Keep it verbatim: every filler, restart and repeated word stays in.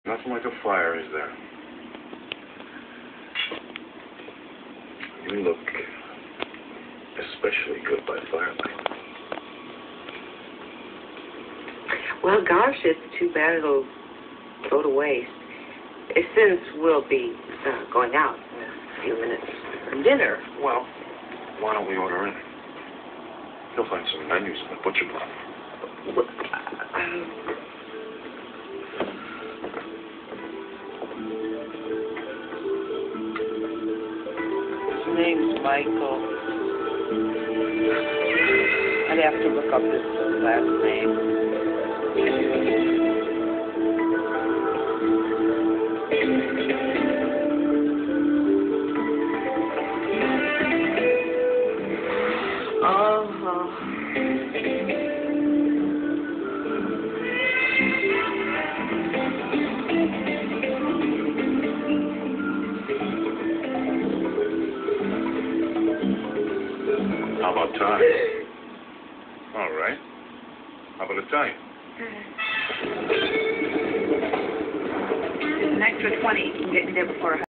Nothing like a fire, is there? You look especially good by firelight. Well, gosh, it's too bad it'll go to waste. Since we'll be uh, going out in a few minutes for dinner. Well, why don't we order in? You'll find some menus in the butcher block. Well, uh, His name's Michael. I'd have to look up his last name. How about Thai? All right. How about Italian? It's an extra twenty. You can get in there before